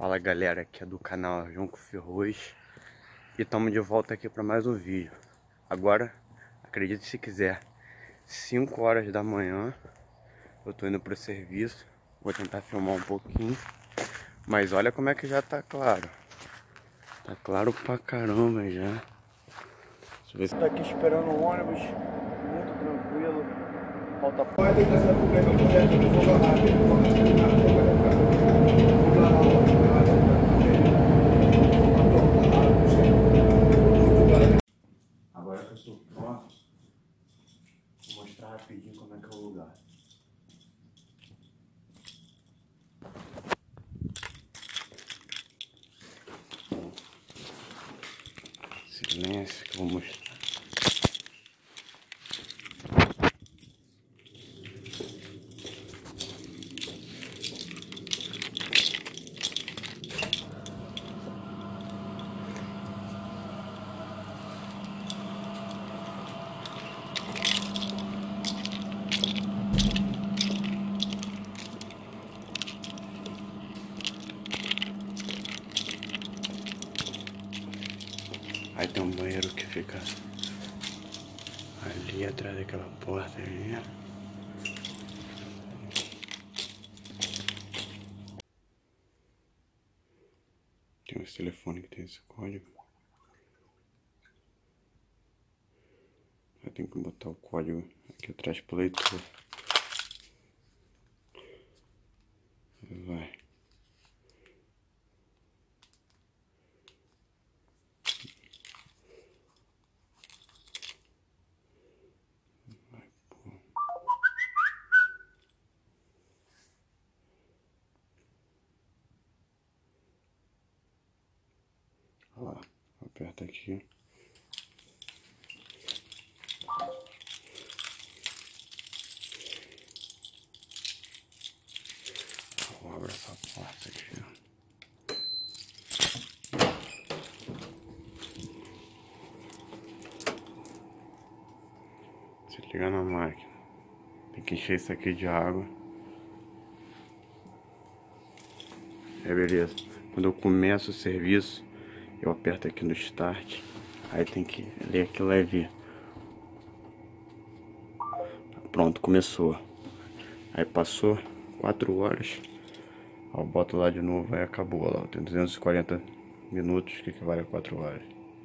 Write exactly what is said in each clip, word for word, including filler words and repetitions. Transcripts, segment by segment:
Fala galera, aqui é do canal Junco Ferroz e estamos de volta aqui para mais um vídeo. Agora, acredite se quiser, cinco horas da manhã, eu tô indo pro serviço, vou tentar filmar um pouquinho, mas olha como é que já tá claro. Tá claro pra caramba já. Deixa eu ver se... Tô aqui esperando o ônibus, muito tranquilo, falta pouco. Agora que eu estou pronto, vou mostrar rapidinho como é que é o lugar. Silêncio que eu vou mostrar. Aí tem um banheiro que fica ali atrás daquela porta ali. Tem esse telefone que tem esse código. Eu tenho que botar o código aqui atrás pro leitor. Vai. Olha lá, aperta aqui. Eu abro essa porta aqui. Se liga na máquina. Tem que encher isso aqui de água. É beleza. Quando eu começo o serviço, eu aperto aqui no start. Aí tem que ler aquilo e ver. Pronto, começou. Aí passou quatro horas. Eu boto lá de novo, aí acabou lá. Tem duzentos e quarenta minutos, que equivale a quatro horas.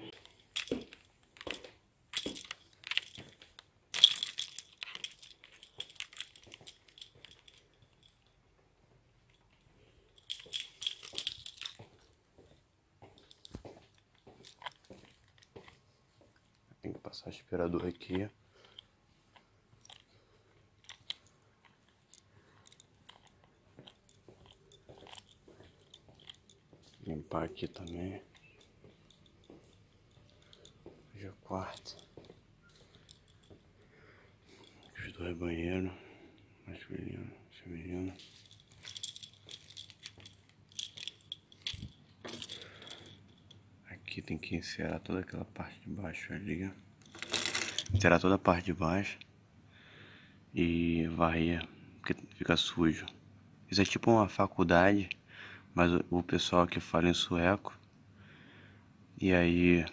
Tem que passar aspirador aqui. Limpar aqui também. Hoje é quarto. Os dois banheiros. Masculino, feminino. Aqui tem que encerar toda aquela parte de baixo ali. Encerar toda a parte de baixo. E varrer, porque fica sujo. Isso é tipo uma faculdade, mas o, o pessoal aqui fala em sueco. E aí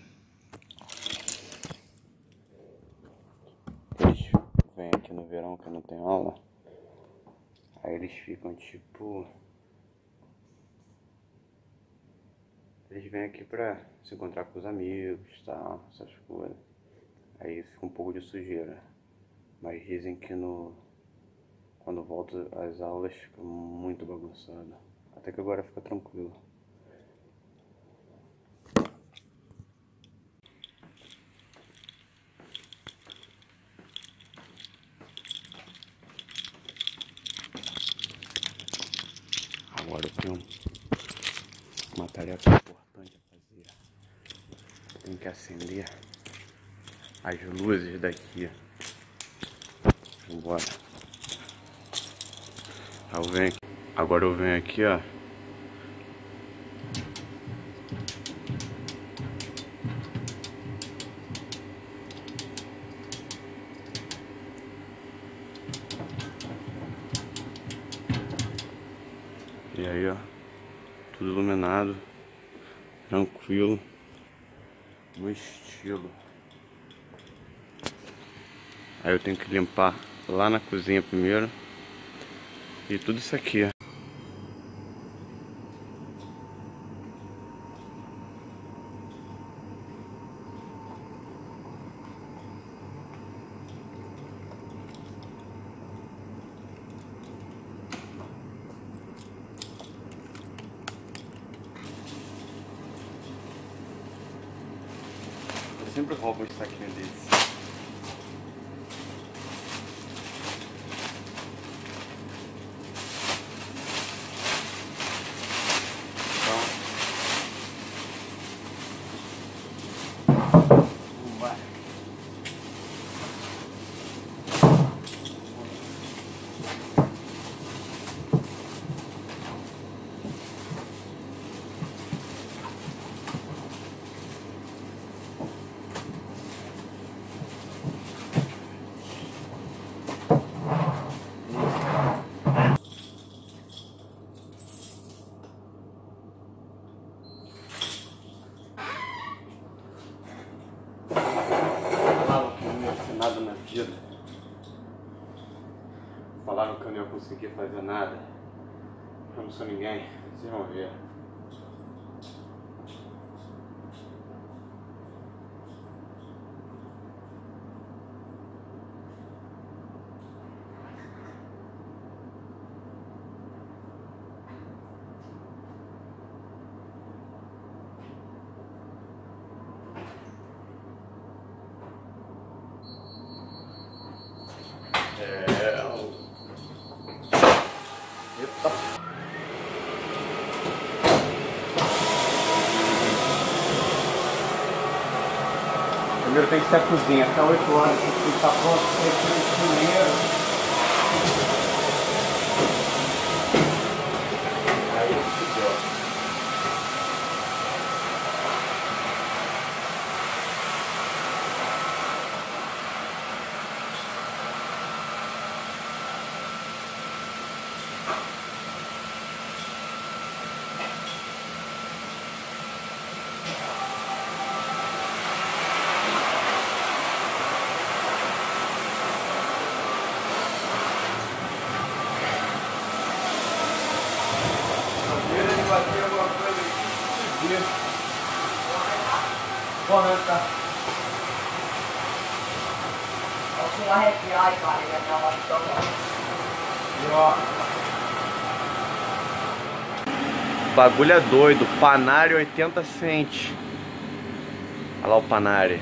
eles vêm aqui no verão que não tem aula. Aí eles ficam tipo... Eles vêm aqui pra se encontrar com os amigos, tal, essas coisas. Aí fica um pouco de sujeira. Mas dizem que no... quando volta às aulas fica muito bagunçado. Até que agora fica tranquilo. Agora eu tenho uma tarefa importante a fazer. Eu tenho que acender as luzes daqui. Vambora. Eu venho aqui. Agora eu venho aqui, ó. E aí, ó. tudo iluminado, tranquilo, no estilo. Aí eu tenho que limpar lá na cozinha primeiro. E tudo isso aqui. Eu sempre roubo um saquinho desse. Nada na vida. Falaram que eu não ia conseguir fazer nada. Eu não sou ninguém, vocês vão ver. É... Eita. Primeiro tem que ser a cozinha, até oito horas tem que estar pronto, tem que ir primeiro. Aí fudeu. Bater alguma coisa aqui. Bom, né, tá? Onko hetki aikaa, niin että ovat tuolla? Joo. O bagulho é doido. Panari oitenta cents. Olha lá o Panari.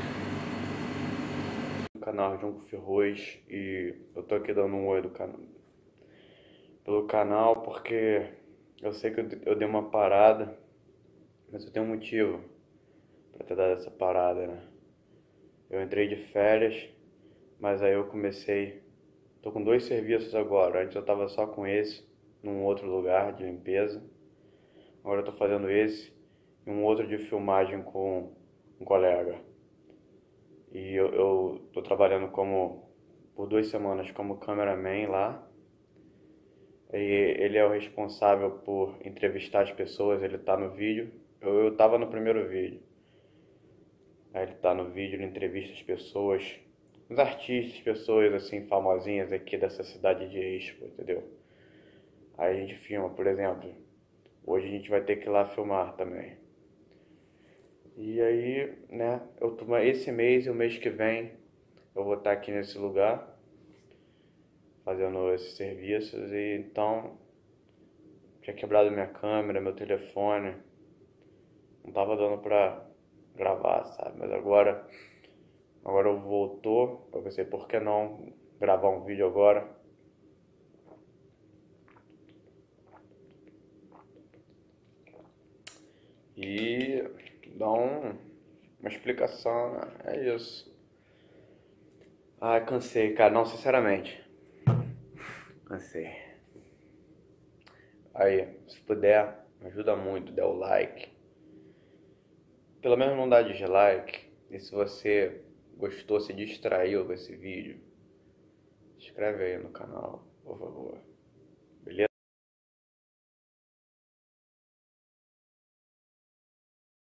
No canal João Ferroz. E eu tô aqui dando um oi do canal. Pelo canal porque eu sei que eu, eu dei uma parada. Mas eu tenho um motivo pra ter dado essa parada, né? Eu entrei de férias. Mas aí eu comecei. Tô com dois serviços agora. Antes eu tava só com esse, num outro lugar de limpeza. Agora eu tô fazendo esse e um outro de filmagem com um colega. E eu, eu tô trabalhando como por duas semanas como cameraman lá. E ele é o responsável por entrevistar as pessoas, ele tá no vídeo. Eu, eu tava no primeiro vídeo. Aí ele tá no vídeo, ele entrevista as pessoas. Os artistas, pessoas assim famosinhas aqui dessa cidade de Expo, entendeu? Aí a gente filma, por exemplo, hoje a gente vai ter que ir lá filmar também. E aí, né, eu tô, esse mês e o mês que vem eu vou estar aqui nesse lugar fazendo esses serviços e então tinha quebrado minha câmera, meu telefone, não tava dando pra gravar, sabe? Mas agora Agora eu voltou, eu pensei, por que não gravar um vídeo agora? E dar um, uma explicação, né? É isso. Ai, cansei, cara, não, sinceramente. Cansei. Aí, se puder, me ajuda muito, dê o like. Pelo menos não dá dislike. E se você gostou, se distraiu com esse vídeo, se inscreve aí no canal.